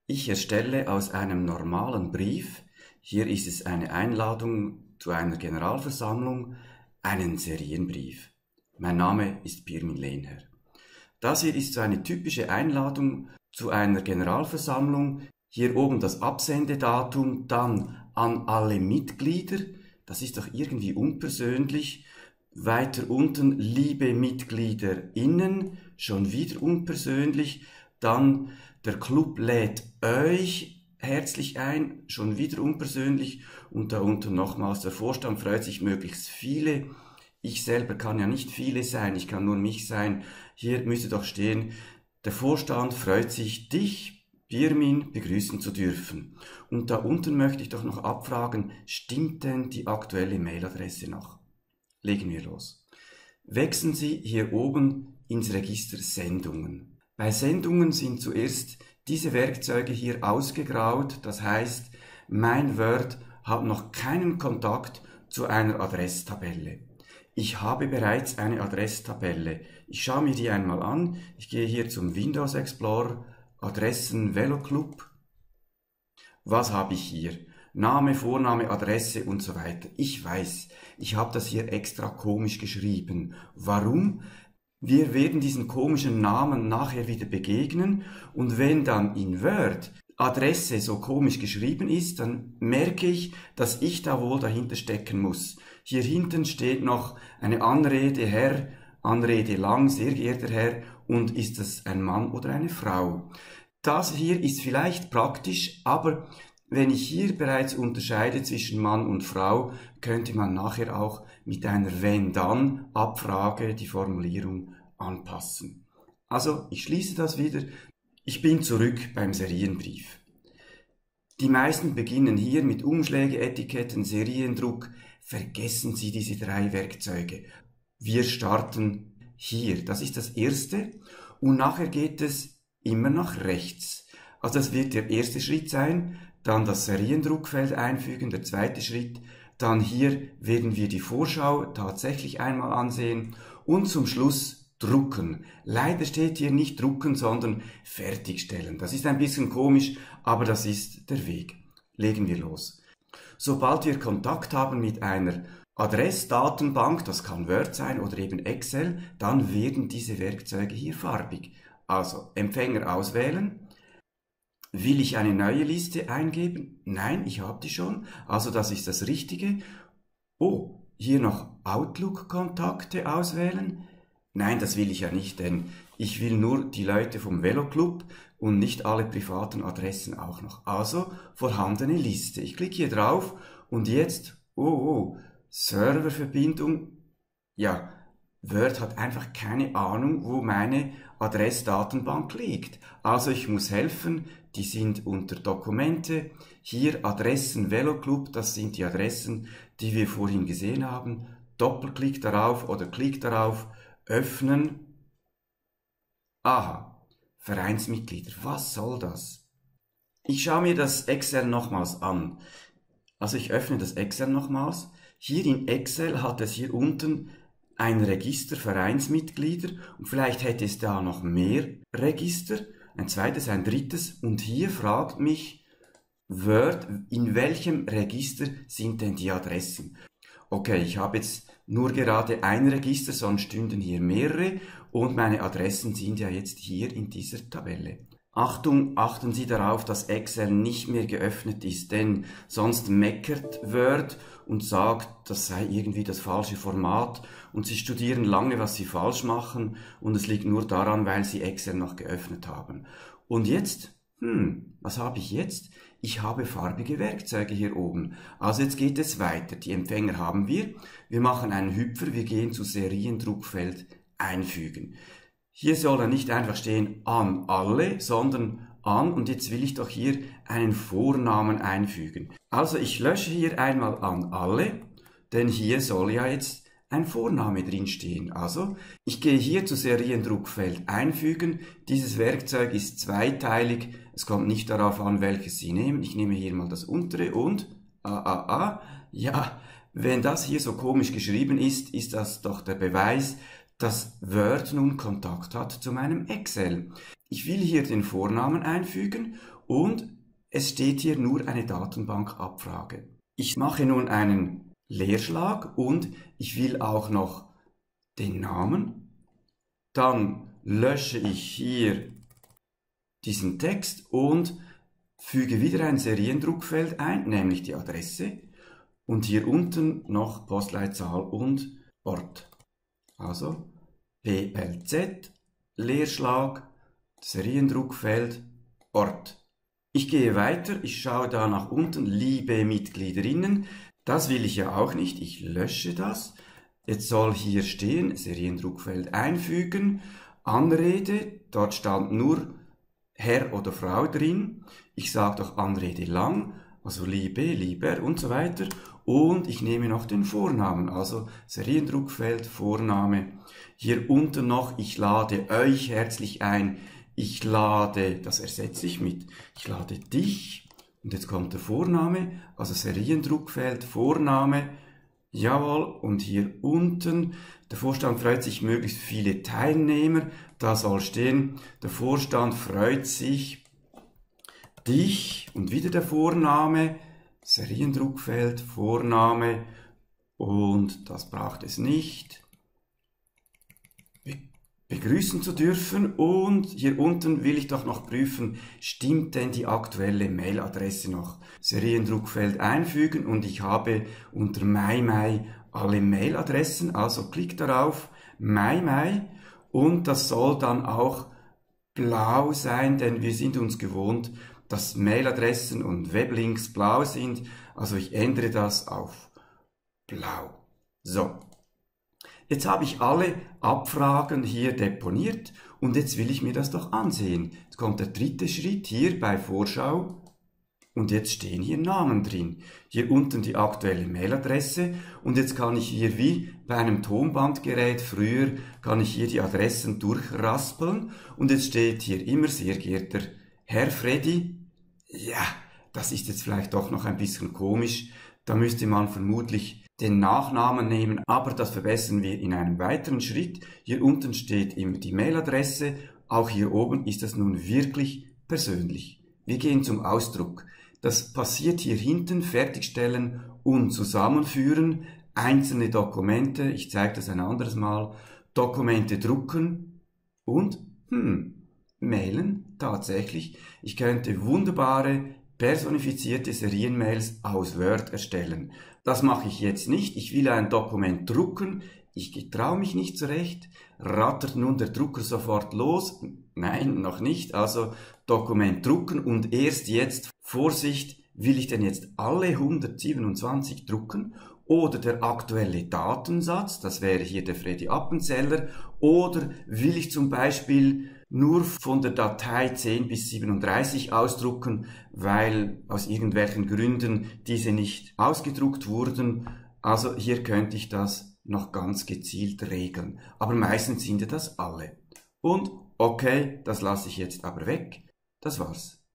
Ich erstelle aus einem normalen Brief, hier ist es eine Einladung zu einer Generalversammlung, einen Serienbrief. Mein Name ist Pirmin Lehnherr. Das hier ist so eine typische Einladung zu einer Generalversammlung. Hier oben das Absendedatum, dann an alle Mitglieder. Das ist doch irgendwie unpersönlich. Weiter unten, liebe MitgliederInnen, schon wieder unpersönlich. Dann der Club lädt euch herzlich ein, schon wieder unpersönlich. Und da unten nochmals, der Vorstand freut sich möglichst viele. Ich selber kann ja nicht viele sein, ich kann nur mich sein. Hier müsste doch stehen, der Vorstand freut sich, dich, Pirmin, begrüßen zu dürfen. Und da unten möchte ich doch noch abfragen, stimmt denn die aktuelle Mailadresse noch? Legen wir los. Wechseln Sie hier oben ins Register Sendungen. Bei Sendungen sind zuerst diese Werkzeuge hier ausgegraut, das heißt, mein Word hat noch keinen Kontakt zu einer Adresstabelle. Ich habe bereits eine Adresstabelle. Ich schaue mir die einmal an. Ich gehe hier zum Windows Explorer, Adressen VeloClub. Was habe ich hier? Name, Vorname, Adresse und so weiter. Ich weiß, ich habe das hier extra komisch geschrieben. Warum? Wir werden diesen komischen Namen nachher wieder begegnen und wenn dann in Word Adresse so komisch geschrieben ist, dann merke ich, dass ich da wohl dahinter stecken muss. Hier hinten steht noch eine Anrede, Herr, Anrede lang, sehr geehrter Herr, und ist das ein Mann oder eine Frau? Das hier ist vielleicht praktisch, aber wenn ich hier bereits unterscheide zwischen Mann und Frau, könnte man nachher auch mit einer Wenn-Dann-Abfrage die Formulierung anpassen. Also, ich schließe das wieder. Ich bin zurück beim Serienbrief. Die meisten beginnen hier mit Umschläge, Etiketten, Seriendruck. Vergessen Sie diese 3 Werkzeuge. Wir starten hier. Das ist das erste. Und nachher geht es immer nach rechts. Also das wird der erste Schritt sein. Dann das Seriendruckfeld einfügen, der zweite Schritt. Dann hier werden wir die Vorschau tatsächlich einmal ansehen. Und zum Schluss drucken. Leider steht hier nicht drucken, sondern fertigstellen. Das ist ein bisschen komisch, aber das ist der Weg. Legen wir los. Sobald wir Kontakt haben mit einer Adressdatenbank, das kann Word sein oder eben Excel, dann werden diese Werkzeuge hier farbig. Also Empfänger auswählen. Will ich eine neue Liste eingeben? Nein, ich habe die schon. Also das ist das Richtige. Oh, hier noch Outlook-Kontakte auswählen. Nein, das will ich ja nicht, denn ich will nur die Leute vom VeloClub und nicht alle privaten Adressen auch noch. Also vorhandene Liste. Ich klicke hier drauf und jetzt, Serververbindung. Ja, Word hat einfach keine Ahnung, wo meine Adressdatenbank liegt. Also ich muss helfen, die sind unter Dokumente. Hier Adressen VeloClub, das sind die Adressen, die wir vorhin gesehen haben. Doppelklick darauf oder Klick darauf. Öffnen. Aha, Vereinsmitglieder, was soll das? Ich schaue mir das Excel nochmals an. Also ich öffne das Excel nochmals. Hier in Excel hat es hier unten ein Register Vereinsmitglieder und vielleicht hätte es da noch mehr Register, ein zweites, ein drittes und hier fragt mich Word, in welchem Register sind denn die Adressen? Okay, ich habe jetzt nur gerade ein Register, sonst stünden hier mehrere und meine Adressen sind ja jetzt hier in dieser Tabelle. Achtung, achten Sie darauf, dass Excel nicht mehr geöffnet ist, denn sonst meckert Word und sagt, das sei irgendwie das falsche Format und Sie studieren lange, was Sie falsch machen und es liegt nur daran, weil Sie Excel noch geöffnet haben. Und jetzt? Was habe ich jetzt? Ich habe farbige Werkzeuge hier oben. Also jetzt geht es weiter. Die Empfänger haben wir. Wir machen einen Hüpfer. Wir gehen zu Seriendruckfeld einfügen. Hier soll er nicht einfach stehen an alle, sondern an. Und jetzt will ich doch hier einen Vornamen einfügen. Also ich lösche hier einmal an alle, denn hier soll ja jetzt ein Vorname drin stehen. Also, ich gehe hier zu Seriendruckfeld einfügen. Dieses Werkzeug ist zweiteilig. Es kommt nicht darauf an, welches Sie nehmen. Ich nehme hier mal das untere und ja, wenn das hier so komisch geschrieben ist, ist das doch der Beweis, dass Word nun Kontakt hat zu meinem Excel. Ich will hier den Vornamen einfügen und es steht hier nur eine Datenbankabfrage. Ich mache nun einen Leerschlag und ich will auch noch den Namen. Dann lösche ich hier diesen Text und füge wieder ein Seriendruckfeld ein, nämlich die Adresse. Und hier unten noch Postleitzahl und Ort. Also PLZ, Leerschlag, Seriendruckfeld, Ort. Ich gehe weiter, ich schaue da nach unten, liebe Mitgliederinnen, das will ich ja auch nicht, ich lösche das. Jetzt soll hier stehen, Seriendruckfeld einfügen, Anrede, dort stand nur Herr oder Frau drin, ich sage doch Anrede lang, also liebe, lieber und so weiter und ich nehme noch den Vornamen, also Seriendruckfeld, Vorname. Hier unten noch, ich lade euch herzlich ein, ich lade, das ersetze ich mit, ich lade dich und jetzt kommt der Vorname, also Seriendruckfeld, Vorname, jawohl, und hier unten, der Vorstand freut sich möglichst viele Teilnehmer, da soll stehen, der Vorstand freut sich, dich und wieder der Vorname, Seriendruckfeld, Vorname und das braucht es nicht. Begrüßen zu dürfen und hier unten will ich doch noch prüfen, stimmt denn die aktuelle Mailadresse noch? Seriendruckfeld einfügen und ich habe unter MaiMai alle Mailadressen, also klick darauf, MaiMai und das soll dann auch blau sein, denn wir sind uns gewohnt, dass Mailadressen und Weblinks blau sind, also ich ändere das auf blau. So. Jetzt habe ich alle Abfragen hier deponiert und jetzt will ich mir das doch ansehen. Jetzt kommt der dritte Schritt hier bei Vorschau und jetzt stehen hier Namen drin. Hier unten die aktuelle Mailadresse und jetzt kann ich hier wie bei einem Tonbandgerät früher, kann ich hier die Adressen durchraspeln und jetzt steht hier immer sehr geehrter Herr Freddy. Ja, das ist jetzt vielleicht doch noch ein bisschen komisch. Da müsste man vermutlich den Nachnamen nehmen, aber das verbessern wir in einem weiteren Schritt. Hier unten steht immer die Mailadresse, auch hier oben ist das nun wirklich persönlich. Wir gehen zum Ausdruck. Das passiert hier hinten, fertigstellen und zusammenführen, einzelne Dokumente, ich zeige das ein anderes Mal, Dokumente drucken und mailen, tatsächlich. Ich könnte wunderbare personifizierte Serienmails aus Word erstellen. Das mache ich jetzt nicht. Ich will ein Dokument drucken. Ich getraue mich nicht zurecht. Rattert nun der Drucker sofort los? Nein, noch nicht. Also Dokument drucken und erst jetzt, Vorsicht, will ich denn jetzt alle 127 drucken? Oder der aktuelle Datensatz, das wäre hier der Freddy Appenzeller, oder will ich zum Beispiel nur von der Datei 10 bis 37 ausdrucken, weil aus irgendwelchen Gründen diese nicht ausgedruckt wurden. Also hier könnte ich das noch ganz gezielt regeln. Aber meistens sind ja das alle. Und okay, das lasse ich jetzt aber weg. Das war's.